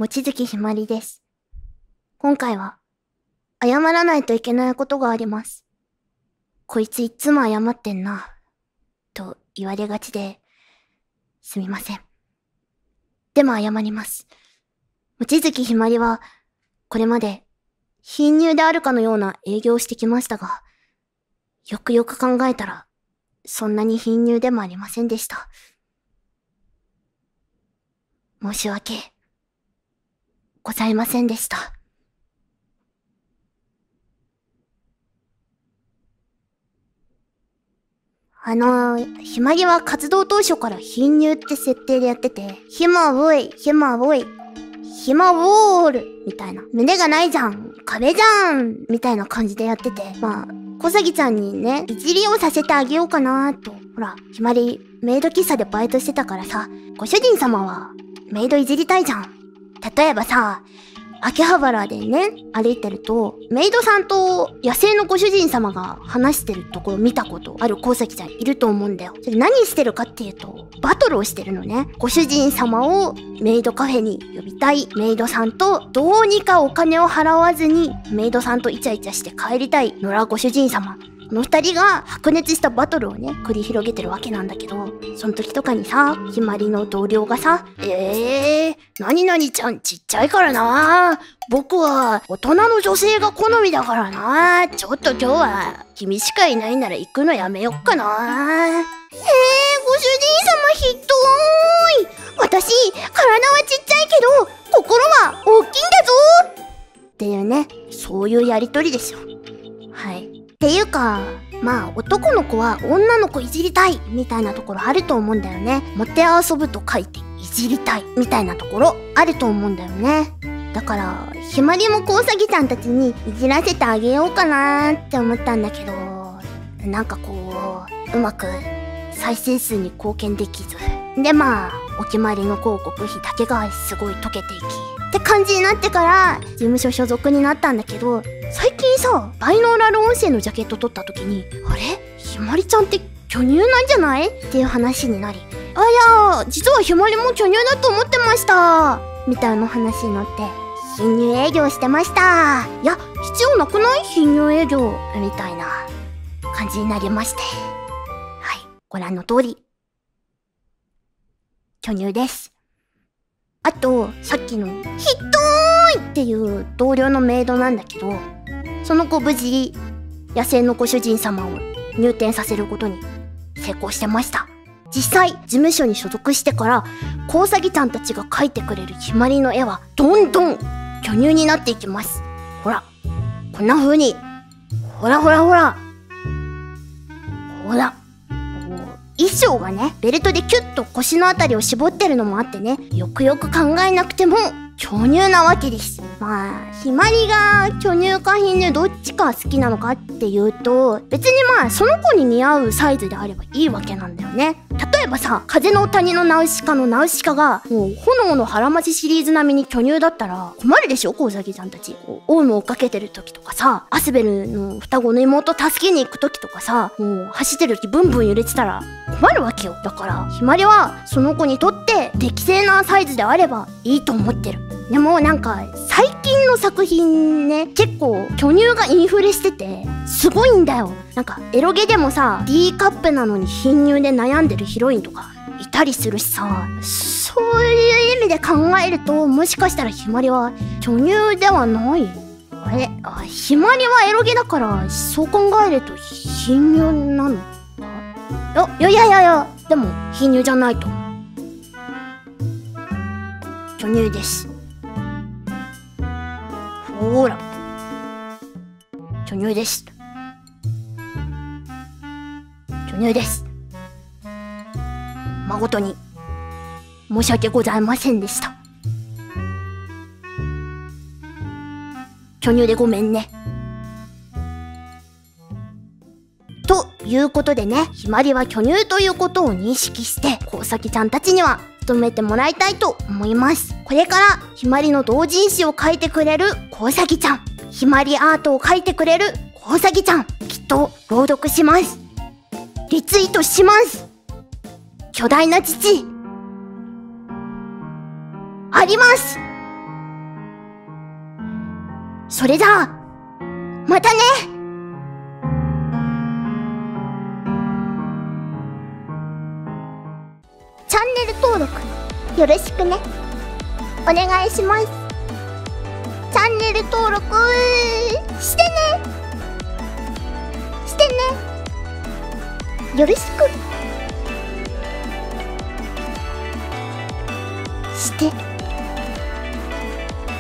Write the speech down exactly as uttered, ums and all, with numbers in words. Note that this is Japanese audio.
望月ひまりです。今回は、謝らないといけないことがあります。こいついっつも謝ってんな、と言われがちで、すみません。でも謝ります。望月ひまりは、これまで、貧乳であるかのような営業をしてきましたが、よくよく考えたら、そんなに貧乳でもありませんでした。申し訳、ございませんでした。あのー、ひまりは活動当初から貧乳って設定でやってて、ひまウォイ、ひまウォイ、ひまウォールみたいな。胸がないじゃん、壁じゃんみたいな感じでやってて、まあ、小崎ちゃんにね、いじりをさせてあげようかなーと。ほら、ひまり、メイド喫茶でバイトしてたからさ、ご主人様は、メイドいじりたいじゃん。例えばさ、秋葉原でね、歩いてると、メイドさんと野生のご主人様が話してるところ見たことある小崎ちゃんいると思うんだよ。それ何してるかっていうと、バトルをしてるのね。ご主人様をメイドカフェに呼びたいメイドさんと、どうにかお金を払わずにメイドさんとイチャイチャして帰りたい野良ご主人様。この二人が白熱したバトルをね、繰り広げてるわけなんだけど、その時とかにさ、ひまりの同僚がさ、えー、何々ちゃんちっちゃいからな。僕は大人の女性が好みだからな。ちょっと今日は君しかいないなら行くのやめよっかな。えー、ご主人様ひどーい。私、体はちっちゃいけど、心は大きいんだぞっていうね、そういうやりとりですよ。はい。っていうか、まあ男の子は女の子いじりたいみたいなところあると思うんだよね。もてあそぶと書いていじりたいみたいなところあると思うんだよね。だから、ひまりもこうさぎちゃんたちにいじらせてあげようかなーって思ったんだけど、なんかこう、うまく再生数に貢献できず。でまあ、お決まりの広告費だけがすごい溶けていき。って感じになってから事務所所属になったんだけど、最近さ、バイノーラル音声のジャケット撮った時に、あれひまりちゃんって巨乳なんじゃないっていう話になり、あ、いや、実はひまりも巨乳だと思ってましたみたいな話になって、貧乳営業してました。いや、必要なくない貧乳営業みたいな感じになりまして。はい、ご覧の通り、巨乳です。あと、さっきの、ひっどーいっていう同僚のメイドなんだけど、その子無事、野生のご主人様を入店させることに成功してました。実際、事務所に所属してから、コウサギちゃんたちが描いてくれるひまりの絵は、どんどん巨乳になっていきます。ほら、こんな風に、ほらほらほら、ほら。衣装がね、ベルトでキュッと腰のあたりを絞ってるのもあってね、よくよく考えなくても巨乳なわけです。まあ、ひまりが巨乳か貧乳どっちか好きなのかっていうと、別にまあその子に似合うサイズであればいいわけなんだよね。例えばさ、風の谷のナウシカのナウシカがもう炎の腹待ちシリーズ並みに巨乳だったら困るでしょ、コウサギちゃんたち。オウムを追っかけてる時とかさ、アスベルの双子の妹助けに行く時とかさ、もう走ってる時ブンブン揺れてたら困るわけよ。だからひまりはその子にとって適正なサイズであればいいと思ってる。でもなんか最近の作品ね、結構巨乳がインフレしててすごいんだよ。なんかエロゲでもさ、 D カップなのに貧乳で悩んでるヒロインとかいたりするしさ、そういう意味で考えると、もしかしたらひまりは巨乳ではない。あれ、あ、ひまりはエロゲだからそう考えると貧乳なのか。いやいやいやいや、でも貧乳じゃないと。巨乳です。ほーら、巨乳です。巨乳です。誠に申し訳ございませんでした。巨乳でごめんね。ということでね、ひまりは巨乳ということを認識して、コウサギちゃんたちには努めてもらいたいと思います。これからひまりの同人誌を描いてくれるコウサギちゃん、ひまりアートを描いてくれるコウサギちゃん、きっと朗読します。リツイートします。巨大な父あります。 それじゃあ、またね。チャンネル登録よろしくね。お願いします。チャンネル登録してね。してね。よろしくして。